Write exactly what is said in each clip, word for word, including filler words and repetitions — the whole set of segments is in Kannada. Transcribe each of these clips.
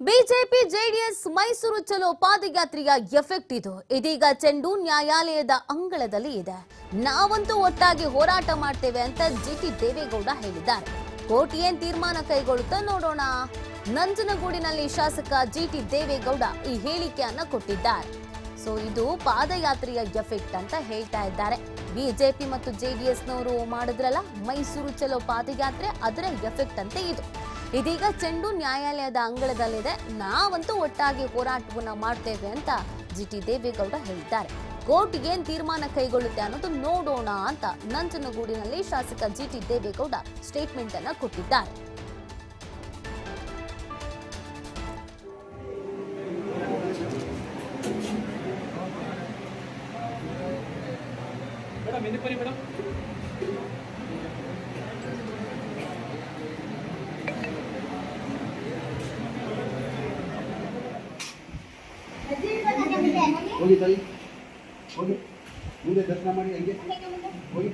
ಬಿಜೆಪಿ ಜೆಡಿಎಸ್ ಮೈಸೂರು ಚಲೋ ಪಾದಯಾತ್ರೆಯ ಎಫೆಕ್ಟ್ ಇದು. ಇದೀಗ ಚೆಂಡು ನ್ಯಾಯಾಲಯದ ಅಂಗಳದಲ್ಲಿ ಇದೆ. ನಾವಂತೂ ಒಟ್ಟಾಗಿ ಹೋರಾಟ ಮಾಡ್ತೇವೆ ಅಂತ ಜಿಟಿ ದೇವೇಗೌಡ ಹೇಳಿದ್ದಾರೆ. ಕೋರ್ಟ್ ಏನ್ ತೀರ್ಮಾನ ಕೈಗೊಳ್ಳುತ್ತಾ ನೋಡೋಣ. ನಂಜನಗೂಡಿನಲ್ಲಿ ಶಾಸಕ ಜಿಟಿ ದೇವೇಗೌಡ ಈ ಹೇಳಿಕೆಯನ್ನ ಕೊಟ್ಟಿದ್ದಾರೆ. ಸೊ ಇದು ಪಾದಯಾತ್ರೆಯ ಎಫೆಕ್ಟ್ ಅಂತ ಹೇಳ್ತಾ ಇದ್ದಾರೆ. ಬಿಜೆಪಿ ಮತ್ತು ಜೆಡಿಎಸ್ನವರು ಮಾಡಿದ್ರಲ್ಲ ಮೈಸೂರು ಚಲೋ ಪಾದಯಾತ್ರೆ, ಅದರ ಎಫೆಕ್ಟ್ ಅಂತ ಇದು. ಇದೀಗ ಚೆಂಡು ನ್ಯಾಯಾಲಯದ ಅಂಗಳದಲ್ಲಿದೆ. ನಾವಂತೂ ಒಟ್ಟಾಗಿ ಹೋರಾಟವನ್ನ ಮಾಡ್ತೇವೆ ಅಂತ ಜಿಟಿ ದೇವೇಗೌಡ ಹೇಳಿದ್ದಾರೆ. ಕೋರ್ಟ್ ಏನ್ ತೀರ್ಮಾನ ಕೈಗೊಳ್ಳುತ್ತೆ ಅನ್ನೋದು ನೋಡೋಣ ಅಂತ ನಂಜನಗೂಡಿನಲ್ಲಿ ಶಾಸಕ ಜಿಟಿ ದೇವೇಗೌಡ ಸ್ಟೇಟ್ಮೆಂಟ್ ಅನ್ನ ಕೊಟ್ಟಿದ್ದಾರೆ. ಹೋಗಿ ತಾಯಿ ಹೋಗಿ ಮುಂದೆ ದರ್ಶನ ಮಾಡಿ ಹಂಗೆ ಹೋಗಿ.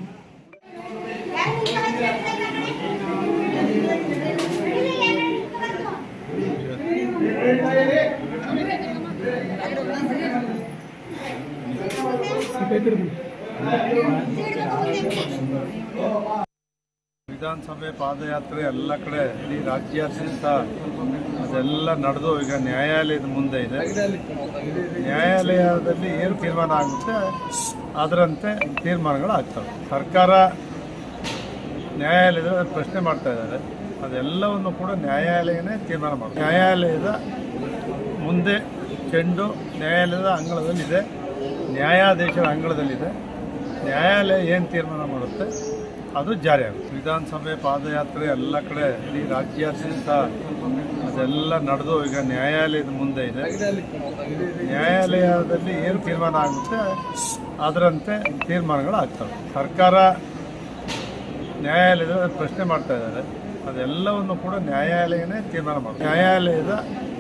ವಿಧಾನಸಭೆ ಪಾದಯಾತ್ರೆ ಎಲ್ಲ ಕಡೆ ಇಡೀ ರಾಜ್ಯಾದ್ಯಂತ ಅದೆಲ್ಲ ನಡೆದು ಈಗ ನ್ಯಾಯಾಲಯದ ಮುಂದೆ ಇದೆ. ನ್ಯಾಯಾಲಯದಲ್ಲಿ ಏನು ತೀರ್ಮಾನ ಆಗುತ್ತೆ ಅದರಂತೆ ತೀರ್ಮಾನಗಳು ಆಗ್ತವೆ. ಸರ್ಕಾರ ನ್ಯಾಯಾಲಯದ ಪ್ರಶ್ನೆ ಮಾಡ್ತಾ ಇದ್ದಾರೆ. ಅದೆಲ್ಲವನ್ನು ಕೂಡ ನ್ಯಾಯಾಲಯನೇ ತೀರ್ಮಾನ ಮಾಡುತ್ತೆ. ನ್ಯಾಯಾಲಯದ ಮುಂದೆ ಚೆಂಡು ನ್ಯಾಯಾಲಯದ ಅಂಗಳದಲ್ಲಿದೆ, ನ್ಯಾಯಾಧೀಶರ ಅಂಗಳದಲ್ಲಿದೆ. ನ್ಯಾಯಾಲಯ ಏನು ತೀರ್ಮಾನ ಮಾಡುತ್ತೆ ಅದು ಜಾರಿ ಆಗುತ್ತೆ. ವಿಧಾನಸಭೆ ಪಾದಯಾತ್ರೆ ಎಲ್ಲ ಕಡೆ ಇಡೀ ರಾಜ್ಯಾದ್ಯಂತ ಅದೆಲ್ಲ ನಡೆದು ಈಗ ನ್ಯಾಯಾಲಯದ ಮುಂದೆ ಇದೆ. ನ್ಯಾಯಾಲಯದಲ್ಲಿ ಏನು ತೀರ್ಮಾನ ಆಗುತ್ತೆ ಅದರಂತೆ ತೀರ್ಮಾನಗಳು ಆಗ್ತವೆ. ಸರ್ಕಾರ ನ್ಯಾಯಾಲಯದ ಪ್ರಶ್ನೆ ಮಾಡ್ತಾ ಇದ್ದಾರೆ. ಅದೆಲ್ಲವನ್ನು ಕೂಡ ನ್ಯಾಯಾಲಯನೇ ತೀರ್ಮಾನ ಮಾಡುತ್ತೆ. ನ್ಯಾಯಾಲಯದ